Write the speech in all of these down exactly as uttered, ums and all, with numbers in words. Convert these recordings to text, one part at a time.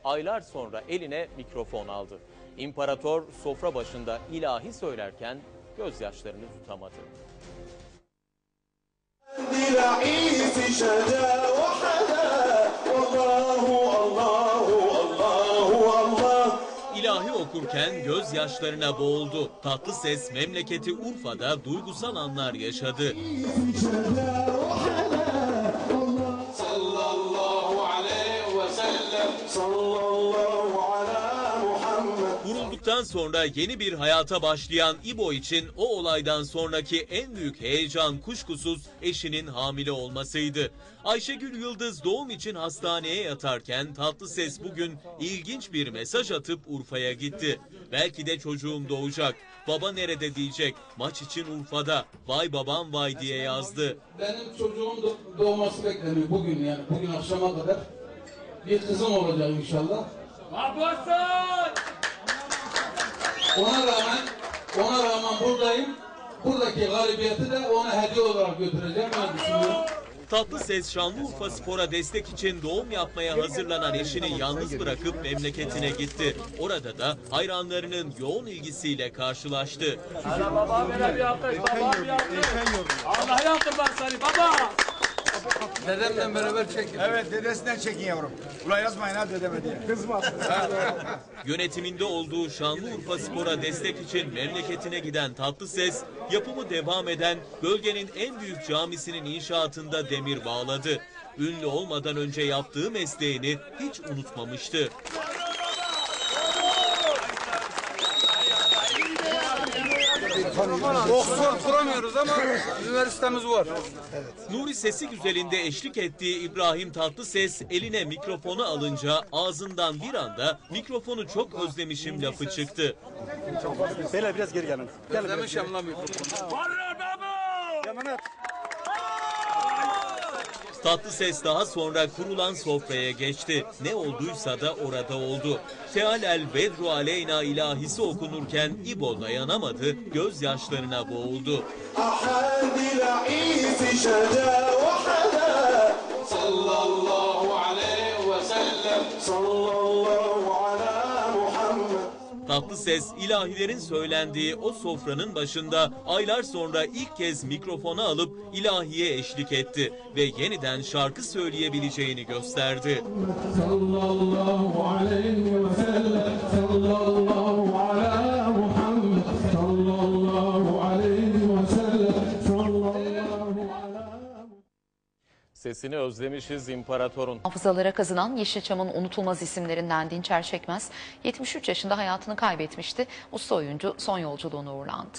aylar sonra eline mikrofon aldı. İmparator sofra başında ilahi söylerken gözyaşlarını tutamadı. İlahi okurken gözyaşlarına boğuldu. Tatlıses memleketi Urfa'da duygusal anlar yaşadı. Vurulduktan sonra yeni bir hayata başlayan İbo için o olaydan sonraki en büyük heyecan kuşkusuz eşinin hamile olmasıydı. Ayşegül Yıldız doğum için hastaneye yatarken Tatlıses bugün ilginç bir mesaj atıp Urfa'ya gitti. Belki de çocuğum doğacak. Baba nerede diyecek. Maç için Urfa'da. Vay babam vay diye yazdı. Benim çocuğum doğması bekleniyor bugün, yani bugün akşama kadar. Bir kızım olacak inşallah. Abartın! Ona rağmen, ona rağmen buradayım. Buradaki galibiyeti de ona hediye olarak götüreceğim, ben düşünüyorum. Tatlıses Şanlıurfa Spor'a destek için doğum yapmaya hazırlanan eşini yalnız bırakıp memleketine gitti. Orada da hayranlarının yoğun ilgisiyle karşılaştı. Hala baba böyle bir alkış, baba bir alkış. Allah yaptım ben seni baba. Dedemle beraber çekin. Evet, dedesinden çekin yavrum. Ulan yazmayın ha dedeme diye. Kızmaz. Yönetiminde olduğu Şanlıurfa Spor'a destek için memleketine giden Tatlıses, yapımı devam eden bölgenin en büyük camisinin inşaatında demir bağladı. Ünlü olmadan önce yaptığı mesleğini hiç unutmamıştı. Doktor kuramıyoruz ama üniversitemiz var. Evet. Nuri Sesi Güzel'inde eşlik ettiği İbrahim Tatlıses eline mikrofonu alınca ağzından bir anda mikrofonu çok özlemişim lafı çıktı. Beyler biraz geri gelin. Özlemişim lan mikrofonu. Tatlıses daha sonra kurulan sofraya geçti. Ne olduysa da orada oldu. Tealel Vedru Aleyna ilahisi okunurken İbo dayanamadı, gözyaşlarına boğuldu. Tatlıses ilahilerin söylendiği o sofranın başında aylar sonra ilk kez mikrofonu alıp ilahiye eşlik etti ve yeniden şarkı söyleyebileceğini gösterdi. Sallallahu aleyhi ve sellem, sallallahu ala Muhammed, sallallahu aleyhi ve sellem, sallallahu ala. Sesini özlemişiz imparatorun. Hafızalara kazınan Yeşilçam'ın unutulmaz isimlerinden Dinçer Çekmez yetmiş üç yaşında hayatını kaybetmişti. Usta oyuncu son yolculuğuna uğurlandı.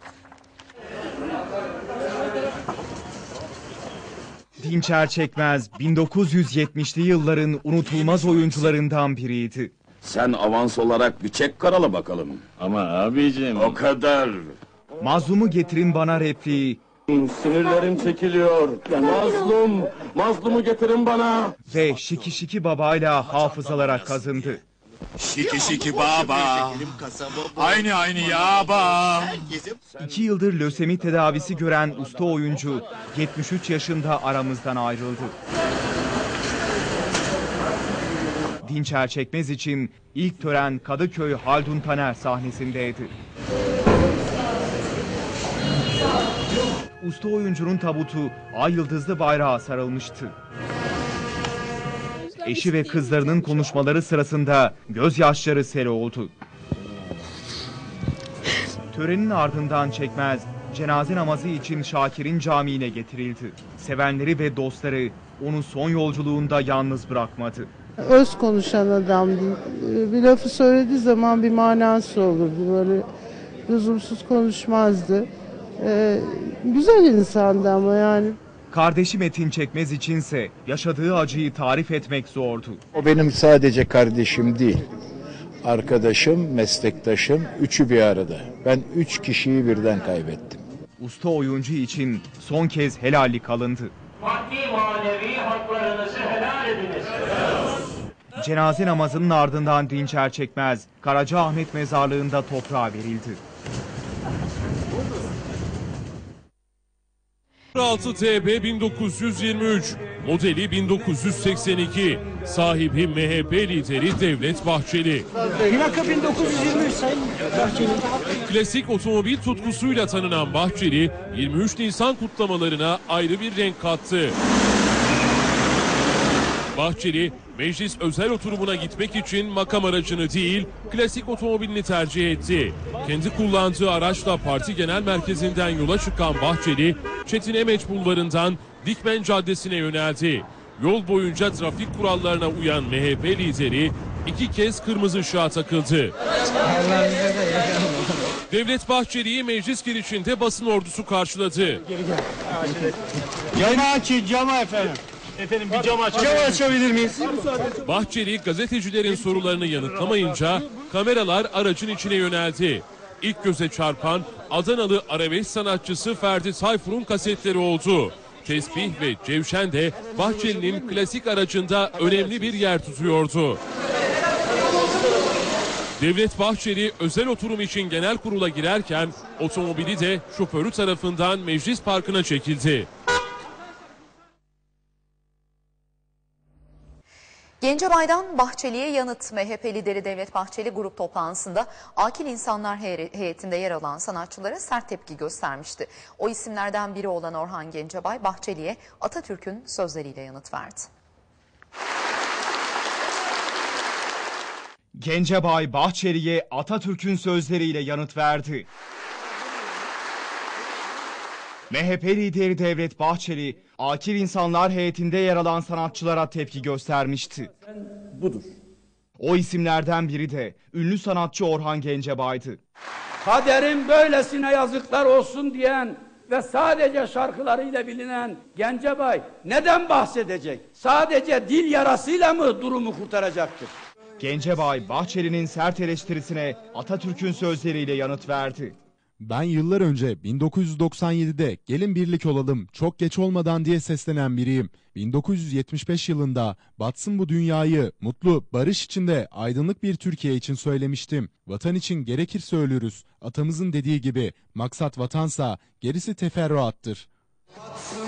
Dinçer Çekmez bin dokuz yüz yetmişli yılların unutulmaz oyuncularından biriydi. Sen avans olarak bir çek karala bakalım. Ama abicim... O kadar. Mazlumu getirin bana repliği. Sinirlerim çekiliyor. Mazlum, mazlumu getirin bana. Ve Şiki Şiki Baba'yla hafızalara kazındı. Şiki Şiki Baba, aynı aynı yaba. İki yıldır lösemi tedavisi gören usta oyuncu yetmiş üç yaşında aramızdan ayrıldı. Dinçer Çekmez için ilk tören Kadıköy Haldun Taner sahnesindeydi. Usta oyuncunun tabutu ay yıldızlı bayrağa sarılmıştı. Eşi ve kızlarının konuşmaları sırasında gözyaşları sel oldu. Törenin ardından Çekmez, cenaze namazı için Şakir'in camiine getirildi. Sevenleri ve dostları onu son yolculuğunda yalnız bırakmadı. Öz konuşan adam değil. Bir lafı söylediği zaman bir manası olurdu. Böyle lüzumsuz konuşmazdı. Ee, güzel insandı ama yani. Kardeşi Metin Çekmez içinse yaşadığı acıyı tarif etmek zordu. O benim sadece kardeşim değil. Arkadaşım, meslektaşım, üçü bir arada. Ben üç kişiyi birden kaybettim. Usta oyuncu için son kez helallik alındı. Maddi manevi haklarınızı helal ediniz. Cenaze namazının ardından Dinçer Çekmez, Karacaahmet mezarlığında toprağa verildi. altı T B bin dokuz yüz yirmi üç, modeli bin dokuz yüz seksen iki, sahibi M H P lideri Devlet Bahçeli. Plaka bin dokuz yüz yirmi üç Sayın Bahçeli. Klasik otomobil tutkusuyla tanınan Bahçeli, yirmi üç Nisan kutlamalarına ayrı bir renk kattı. Bahçeli, meclis özel oturumuna gitmek için makam aracını değil, klasik otomobilini tercih etti. Kendi kullandığı araçla parti genel merkezinden yola çıkan Bahçeli, Çetin Emeç Bulvarı'ndan Dikmen Caddesi'ne yöneldi. Yol boyunca trafik kurallarına uyan M H P lideri iki kez kırmızı ışığa takıldı. Devlet Bahçeli'yi meclis girişinde basın ordusu karşıladı. Camı açın, camı efendim. Efendim bir cam aç. Camı açabilir miyiz? Bahçeli gazetecilerin sorularını yanıtlamayınca kameralar aracın içine yöneldi. İlk göze çarpan Adanalı arabesk sanatçısı Ferdi Tayfur'un kasetleri oldu. Tesbih ve cevşen de Bahçeli'nin klasik aracında önemli bir yer tutuyordu. Devlet Bahçeli özel oturum için genel kurula girerken otomobili de şoförü tarafından meclis parkına çekildi. Gencebay'dan Bahçeli'ye yanıt. M H P lideri Devlet Bahçeli grup toplantısında akil insanlar heyetinde yer alan sanatçılara sert tepki göstermişti. O isimlerden biri olan Orhan Gencebay, Bahçeli'ye Atatürk'ün sözleriyle yanıt verdi. Gencebay, Bahçeli'ye Atatürk'ün sözleriyle yanıt verdi. M H P lideri Devlet Bahçeli, akil insanlar heyetinde yer alan sanatçılara tepki göstermişti. Budur. O isimlerden biri de ünlü sanatçı Orhan Gencebay'dı. Kaderin böylesine yazıklar olsun diyen ve sadece şarkılarıyla bilinen Gencebay neden bahsedecek? Sadece dil yarasıyla mı durumu kurtaracaktır? Gencebay, Bahçeli'nin sert eleştirisine Atatürk'ün sözleriyle yanıt verdi. Ben yıllar önce bin dokuz yüz doksan yedide gelin birlik olalım çok geç olmadan diye seslenen biriyim. bin dokuz yüz yetmiş beş yılında batsın bu dünyayı mutlu, barış içinde aydınlık bir Türkiye için söylemiştim. Vatan için gerekirse ölürüz. Atamızın dediği gibi maksat vatansa gerisi teferruattır.